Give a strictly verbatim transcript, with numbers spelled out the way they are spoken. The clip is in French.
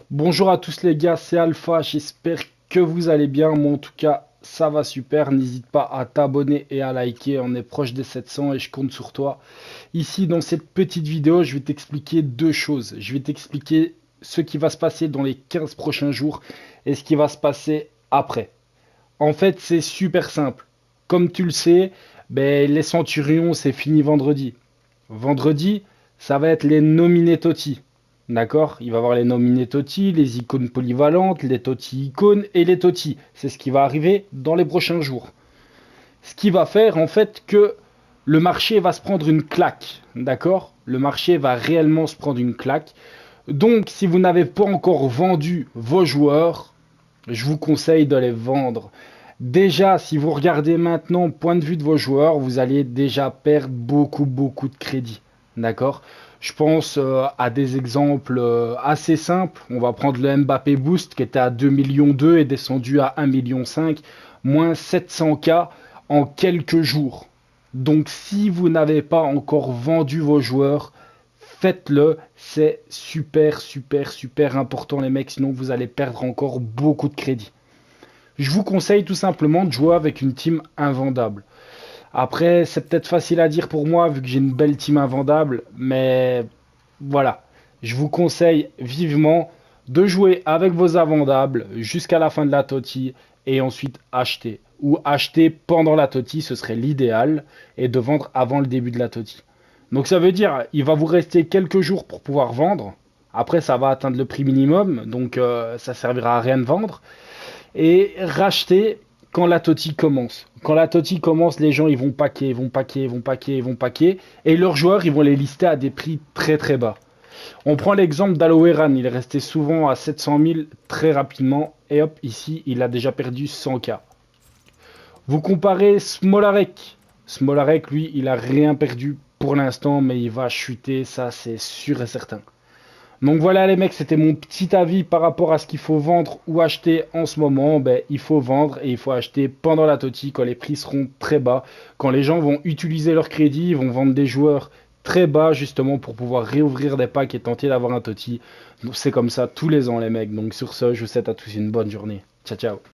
Bonjour à tous les gars, c'est Alpha, j'espère que vous allez bien. Moi en tout cas, ça va super. N'hésite pas à t'abonner et à liker, on est proche des sept cents et je compte sur toi. Ici, dans cette petite vidéo, je vais t'expliquer deux choses. Je vais t'expliquer ce qui va se passer dans les quinze prochains jours et ce qui va se passer après. En fait, c'est super simple. Comme tu le sais, ben, les Centurions, c'est fini vendredi. Vendredi, ça va être les nominés Totti. D'accord? Il va y avoir les nominés Totti, les icônes polyvalentes, les Totti icônes et les Totti. C'est ce qui va arriver dans les prochains jours. Ce qui va faire en fait que le marché va se prendre une claque. D'accord? Le marché va réellement se prendre une claque. Donc, si vous n'avez pas encore vendu vos joueurs, je vous conseille de les vendre. Déjà, si vous regardez maintenant, point de vue de vos joueurs, vous allez déjà perdre beaucoup, beaucoup de crédit. D'accord? Je pense euh, à des exemples euh, assez simples. On va prendre le Mbappé Boost qui était à deux virgule deux millions et descendu à un virgule cinq million, moins sept cents K en quelques jours. Donc, si vous n'avez pas encore vendu vos joueurs, faites-le. C'est super, super, super important, les mecs. Sinon, vous allez perdre encore beaucoup de crédit. Je vous conseille tout simplement de jouer avec une team invendable. Après, c'est peut-être facile à dire pour moi vu que j'ai une belle team invendable, mais voilà. Je vous conseille vivement de jouer avec vos invendables jusqu'à la fin de la TOTY et ensuite acheter. Ou acheter pendant la TOTY, ce serait l'idéal, et de vendre avant le début de la TOTY. Donc ça veut dire il va vous rester quelques jours pour pouvoir vendre. Après, ça va atteindre le prix minimum, donc euh, ça servira à rien de vendre et racheter quand la TOTY commence. Quand la TOTY commence, les gens ils vont paquer, ils vont paquer, ils vont paquer, ils vont paquer, et leurs joueurs ils vont les lister à des prix très très bas. On prend l'exemple d'Aloeran, il est resté souvent à sept cent mille très rapidement, et hop, ici il a déjà perdu cent K. Vous comparez Smolarek. Smolarek, lui, il a rien perdu pour l'instant, mais il va chuter, ça c'est sûr et certain. Donc voilà les mecs, c'était mon petit avis par rapport à ce qu'il faut vendre ou acheter en ce moment. Ben, il faut vendre et il faut acheter pendant la TOTY quand les prix seront très bas. Quand les gens vont utiliser leur crédit, ils vont vendre des joueurs très bas justement pour pouvoir réouvrir des packs et tenter d'avoir un TOTY. C'est comme ça tous les ans les mecs. Donc sur ce, je vous souhaite à tous une bonne journée. Ciao ciao.